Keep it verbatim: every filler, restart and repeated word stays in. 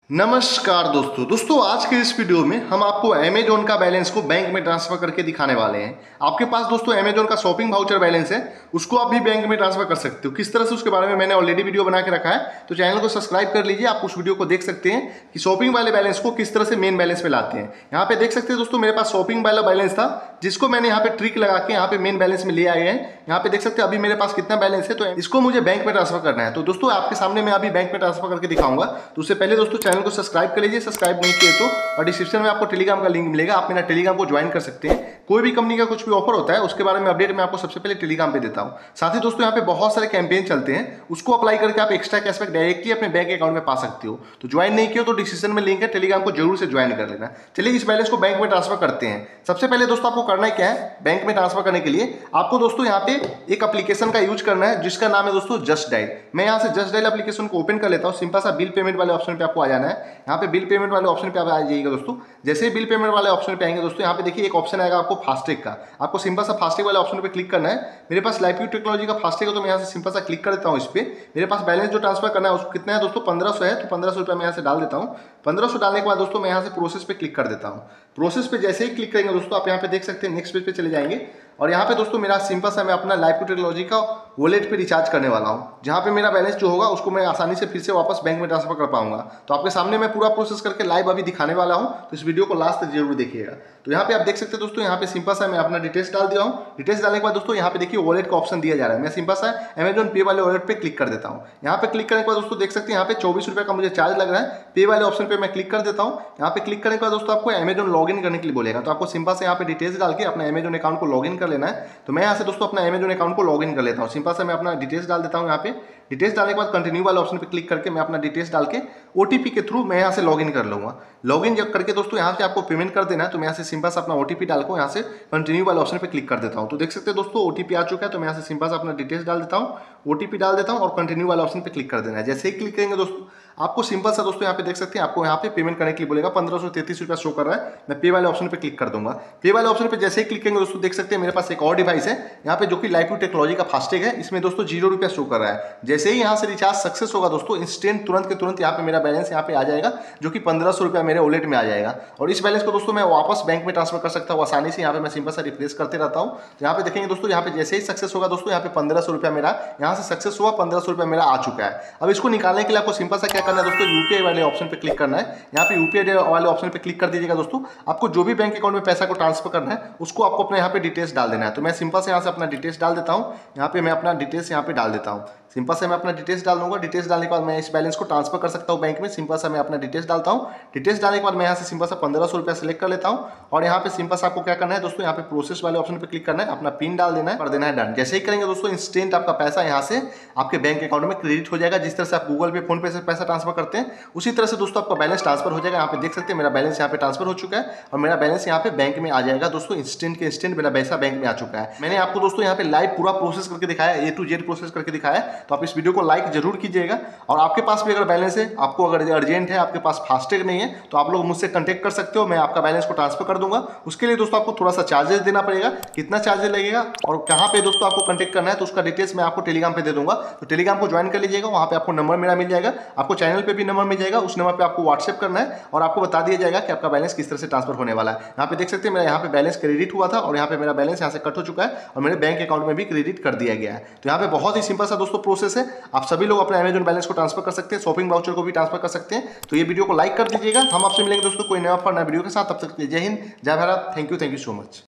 नमस्कार दोस्तों दोस्तों आज के इस वीडियो में हम आपको अमेजोन का बैलेंस को बैंक में ट्रांसफर करके दिखाने वाले हैं। आपके पास दोस्तों अमेजोन का शॉपिंग वाउचर बैलेंस है, उसको आप भी बैंक में ट्रांसफर कर सकते हो। किस तरह से उसके बारे में मैंने ऑलरेडी वीडियो बना के रखा है, तो चैनल को सब्सक्राइब कर लीजिए। आप उस वीडियो को देख सकते हैं कि शॉपिंग वाले बैलेंस को किस तरह से मेन बैलेंस में लाते हैं। यहाँ पे देख सकते हैं दोस्तों, मेरे पास शॉपिंग वाला बैलेंस था जिसको मैंने यहाँ पे ट्रिक लगा के यहाँ पे मेन बैलेंस में ले आए हैं। यहाँ पे देख सकते हैं अभी मेरे पास कितना बैलेंस है, तो इसको मुझे बैंक में ट्रांसफर करना है। तो दोस्तों आपके सामने मैं अभी बैंक में ट्रांसफर करके दिखाऊंगा। तो उससे पहले दोस्तों चैनल को सब्सक्राइब कर लीजिए, सब्सक्राइब नहीं किए तो, और डिस्क्रिप्शन में आपको टेलीग्राम का लिंक मिलेगा, आप मेरा टेलीग्राम को ज्वाइन कर सकते हैं। कोई भी कंपनी का कुछ भी ऑफर होता है उसके बारे में अपडेट मैं आपको सबसे पहले टेलीग्राम पे देता हूं। साथ ही दोस्तों यहाँ पे बहुत सारे कैंपेन चलते हैं, उसको अप्लाई करके आप एक्स्ट्रा कैशबैक डायरेक्टली अपने बैंक अकाउंट में पा सकते हो। तो ज्वाइन नहीं किया तो डिस्क्रिप्शन में लिंक है, टेलीग्राम को जरूर से ज्वाइन कर लेना। चलिए इस बैलेंस को बैंक में ट्रांसफर करते हैं। सबसे पहले दोस्तों आपको करना क्या है, बैंक में ट्रांसफर करने के लिए आपको दोस्तों यहाँ पे एक एप्लीकेशन का यूज करना है जिसका नाम है दोस्तों जस्ट डायल। मैं यहाँ से जस्ट डायल एप्लीकेशन को ओपन कर लेता हूँ। सिंपल सा बिल पेमेंट वाले ऑप्शन पे आपको आ जाना है। यहाँ पे बिल पेमेंट वाले ऑप्शन पे आप आ जाइएगा दोस्तों। जैसे ही बिल पेमेंट वाले ऑप्शन पे आएंगे दोस्तों, यहाँ पे देखिए एक ऑप्शन आएगा आपको फास्टैग का। आपको सिंपल सा फास्टैग वाले ऑप्शन पे क्लिक करना है। मेरे पास लाइफ टेक्नोलॉजी का फास्टैग है तो मैं यहाँ से सिंपल सा क्लिक कर देता हूँ इस पे। मेरे पास बैलेंस जो ट्रांसफर करना है उसको कितना है दोस्तों, पंद्रह सौ है, तो पंद्रह सौ रुपया मैं यहाँ से डाल देता हूँ। पंद्रह सौ डालने के बाद दोस्तों मैं यहाँ से प्रोसेस पे क्लिक कर देता हूँ। प्रोसेस पे जैसे ही क्लिक करेंगे दोस्तों, आप यहाँ पे देख सकते हैं नेक्स्ट पेज पे चले जाएंगे। और यहाँ पे दोस्तों मेरा सिंपल सा मैं अपना लाइफ टेक्नोलॉजी का वॉलेट पे रिचार्ज करने वाला हूँ, जहाँ पे मेरा बैलेंस जो होगा उसको मैं आसानी से फिर से वापस बैंक में ट्रांसफर कर पाऊंगा। तो आपके सामने मैं पूरा प्रोसेस करके लाइव अभी दिखाने वाला हूँ, तो इस वीडियो को लास्ट तक जरूर देखिएगा। तो यहाँ पे आप देख सकते हैं दोस्तों, यहाँ पे सिंपल सा मैं अपना डिटेल्स डाल दिया हूँ। डिटेल्स डालने के बाद दोस्तों यहाँ पे देखिए वॉलेट का ऑप्शन दिया जा रहा है। मैं सिंपल सा अमेजोन पे वाले वॉलेट पे क्लिक कर देता हूँ। यहाँ पे क्लिक करने के बाद दोस्तों देख सकते हैं यहाँ पे चौबीस रुपये का मुझे चार्ज लग रहा है। पे वाले ऑप्शन पे मैं क्लिक कर देता हूँ। यहाँ पे क्लिक करने के बाद दोस्तों आपको अमेजोन लॉग इन करने के लिए बोलेगा। तो आपको सिंपल से यहाँ पे डिटेल्स डाल के अपना अमेजोन अकाउंट को लॉग इन कर लेना है। तो मैं यहाँ से दोस्तों अपना अमेजोन अकाउंट को लॉग इन कर लेता हूँ। सिंपल से मैं अपना डिटेल्स डाल देता हूँ। यहाँ पे डिटेल्स डालने के बाद कंटिन्यू वाले ऑप्शन पे क्लिक करके मैं अपना डिटेल्स डाल के ओटीपी के थ्रू मैं यहाँ से लॉगिन कर लूँगा। लॉगिन जब करके दोस्तों यहाँ से आपको पेमेंट कर देना है। तो मैं यहाँ से सिंपल से अपना ओटीपी डाल को यहाँ से कंटिन्यू वाले ऑप्शन पे क्लिक कर देता हूँ। तो देख सकते हैं दोस्तों ओटीपी आ चुका है। तो मैं यहाँ से सिंपल से अपना डिटेल्स डाल देता हूँ, ओटीपी डाल देता हूँ और कंटिन्यू वाले ऑप्शन पे क्लिक कर देना है। जैसे ही क्लिक करेंगे दोस्तों आपको सिंपल सा दोस्तों यहाँ पे देख सकते हैं आपको यहाँ पे पेमेंट करने के लिए बोलेगा। पंद्रह सौ तैतीस रुपया शो कर रहा है। मैं पे वाले ऑप्शन पे क्लिक कर दूंगा। पे वाले ऑप्शन पे जैसे ही क्लिक करेंगे दोस्तों देख सकते हैं मेरे पास एक और डिवाइस है यहाँ पे, जो कि लाइफ टेक्नोलॉजी का फास्टैग है। इसमें दोस्तों जीरो रुपया शो कर रहा है। जैसे ही यहाँ से रिचार्ज सक्सेस होगा दोस्तों, इंस्टेंट तुरंत के तुरंत यहाँ पे मेरा बैलेंस यहाँ पे आ जाएगा, जो कि पंद्रह सौ रुपया मेरे वॉलेट में आ जाएगा। और इस बैलेंस को दोस्तों मैं वापस बैंक में ट्रांसफर कर सकता हूँ आसानी से। यहाँ पे मैं सिंपल सा रिफ्रेश करते रहता हूँ। तो यहाँ पे देखेंगे दोस्तों, यहाँ पे जैसे ही सक्सेस होगा दोस्तों, यहाँ पे पंद्रह सौ रुपया मेरा यहाँ से सक्सेस हुआ, पंद्रह सौ रुपया मेरा आ चुका है। अब इसको निकालने के लिए आपको सिंपल सा क्या करना है दोस्तों, यूपीआई वाले ऑप्शन पे क्लिक करना है। यहाँ पे यूपीआई वाले ऑप्शन पे क्लिक कर दीजिएगा दोस्तों। आपको जो भी बैंक अकाउंट में पैसा को ट्रांसफर करना है उसको आपको अपने यहाँ पे डिटेल्स डाल देना है। तो मैं सिंपल से यहाँ से अपना डिटेल्स डाल देता हूँ। यहाँ पे मैं अपना डिटेल्स यहाँ पे डाल देता हूँ। सिंपल से मैं अपना डिटेल्स डाल दूंगा। डिटेल्स डालने के बाद मैं इस बैलेंस को ट्रांसफर कर सकता हूँ बैंक में। सिंपल सा मैं अपना डिटेल्स डालता हूँ। डिटेल्स डालने के बाद मैं यहाँ से सिंपल सा पंद्रह सौ रुपया सेलेक्ट कर लेता हूँ। और यहाँ पे सिंपल सा आपको क्या करना है दोस्तों, यहाँ पे प्रोसेस वाले ऑप्शन पे क्लिक करना है, अपना पिन डाल देना है, कर देना है डन। जैसे ही करेंगे दोस्तों इंस्टेंट आपका पैसा यहाँ से आपके बैंक अकाउंट में क्रेडिट हो जाएगा। जिस तरह से आप गूगल पे, फोन पे से पैसा ट्रांसफर करते हैं उसी तरह से दोस्तों आपका बैलेंस ट्रांसफर हो जाएगा। यहाँ पे देख सकते हैं मेरा बैलेंस यहाँ पे ट्रांसफर हो चुका है और मेरा बैलेंस यहाँ पे बैंक में आ जाएगा दोस्तों। इंस्टेंट के इंस्टेंट मेरा पैसा बैंक में आ चुका है। मैंने आपको दोस्तों यहाँ पे लाइव पूरा प्रोसेस करके दिखाया, ए टू जेड प्रोसेस करके दिखाया है। तो आप इस वीडियो को लाइक जरूर कीजिएगा। और आपके पास भी अगर बैलेंस है, आपको अगर अर्जेंट है, आपके पास फास्टैग नहीं है, तो आप लोग मुझसे कांटेक्ट कर सकते हो। मैं आपका बैलेंस को ट्रांसफर कर दूंगा। उसके लिए दोस्तों आपको थोड़ा सा चार्जेस देना पड़ेगा। कितना चार्जेस लगेगा और कहाँ पे दोस्तों आपको कांटेक्ट करना है, तो उसका डिटेल्स मैं आपको टेलीग्राम पे दे दूंगा। तो टेलीग्राम को ज्वाइन कर लीजिएगा। वहाँ पे आपको नंबर मेरा मिल जाएगा, आपको चैनल पे भी नंबर मिल जाएगा। उस नंबर पे आपको व्हाट्सएप करना है और आपको बता दिया जाएगा कि आपका बैलेंस किस तरह से ट्रांसफर होने वाला है। यहाँ पे देख सकते हैं मेरा यहाँ पे बैलेंस क्रेडिट हुआ था और यहाँ पे मेरा बैलेंस यहाँ से कट हो चुका है और मेरे बैंक अकाउंट में भी क्रेडिट कर दिया गया है। तो यहाँ पे बहुत ही सिंपल सा दोस्तों प्रोसेस है। आप सभी लोग अपने अमेजोन बैलेंस को ट्रांसफर कर सकते हैं, शॉपिंग वाउचर को भी ट्रांसफर कर सकते हैं। तो ये वीडियो को लाइक कर दीजिएगा। हम आपसे मिलेंगे दोस्तों कोई नया ऑफर नया वीडियो के साथ। तब तक जय हिंद, जय Bharat. Thank you, thank you so much.